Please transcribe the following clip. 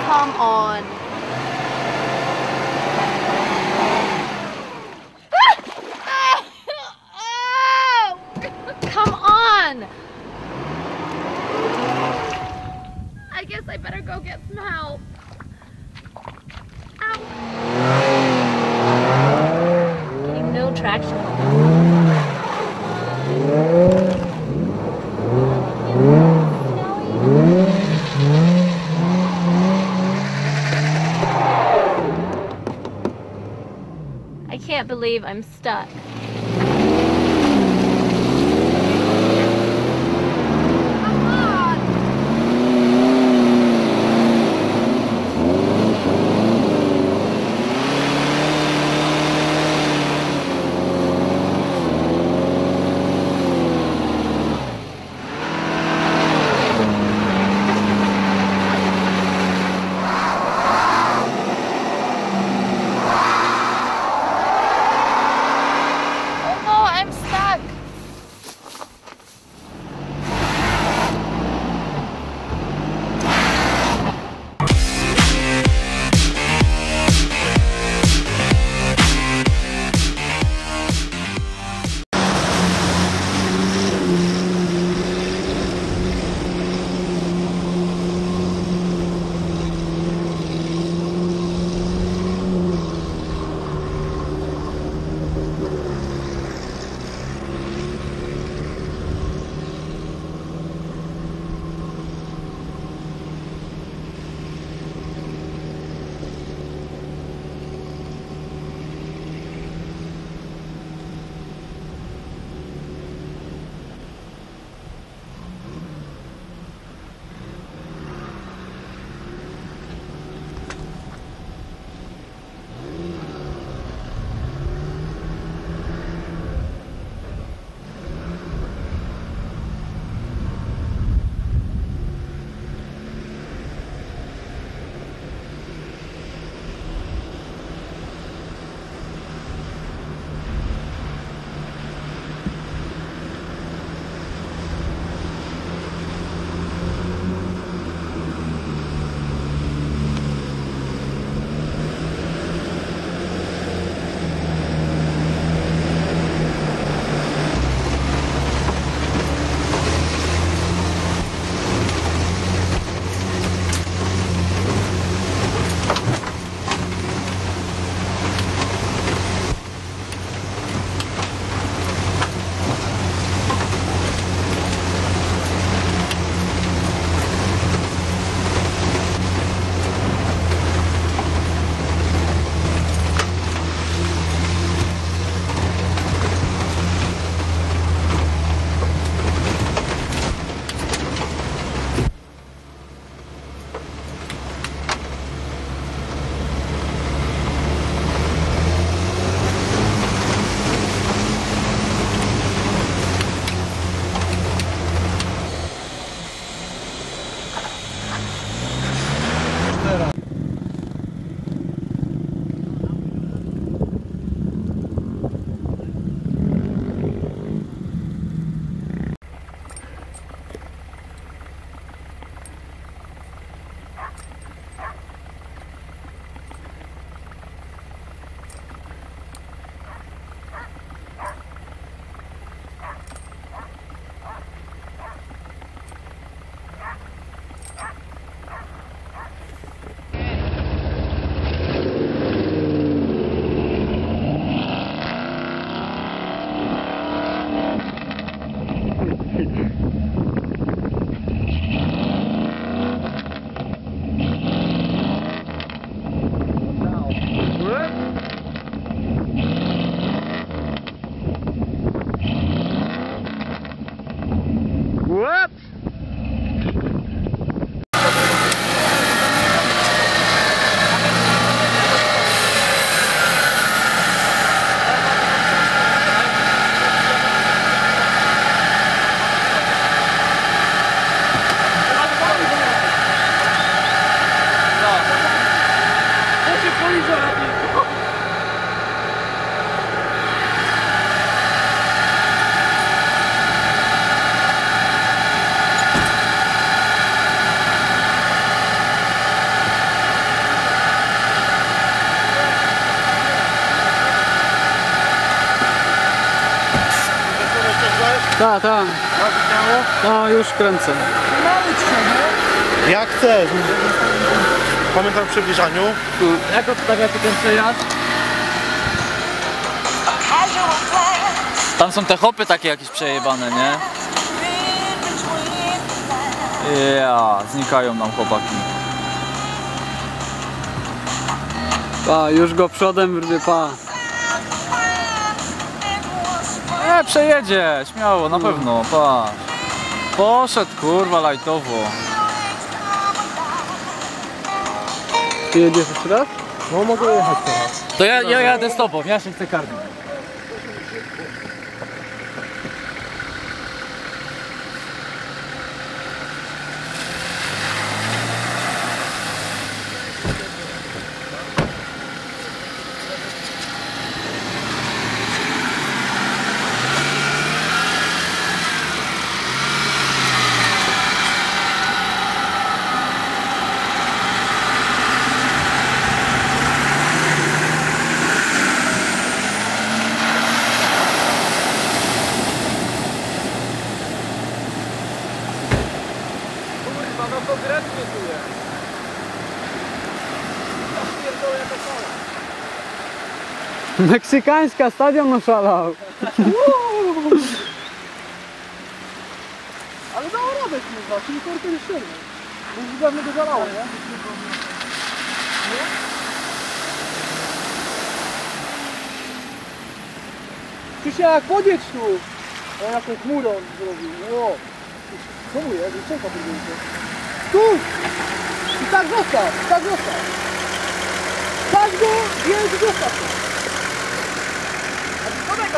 Come on. Come on! I guess I better go get some help. Ow. Getting no traction. I can't believe I'm stuck. Ta. No już kręcę. Jak chcesz. Pamiętam przy bliżaniu. Jak odstawiacie ten przejazd? Tam są te hopy takie jakieś przejebane, nie? Ja, znikają nam chłopaki. Pa, już go przodem wyrwie, pa. Przejedzie, śmiało, na pewno, pa. Poszedł, kurwa, lajtowo. Ty jedziesz jeszcze raz? No mogę jechać teraz. To ja jadę z tobą, ja się chcę karmić. Meksykańska, stadion oszalał. Ale dało radę kurwa, czyli korkę nie szybko. Bo już dawno go zalało, nie? Krzysiak, podjedź tu! On jaką chmurę on zrobił. Ło! Co mu jest? Czeka podjęcie. Tu! I tak zostaw! Tak zostaw! Tak go! Więc zostaw to! A ty podaj go!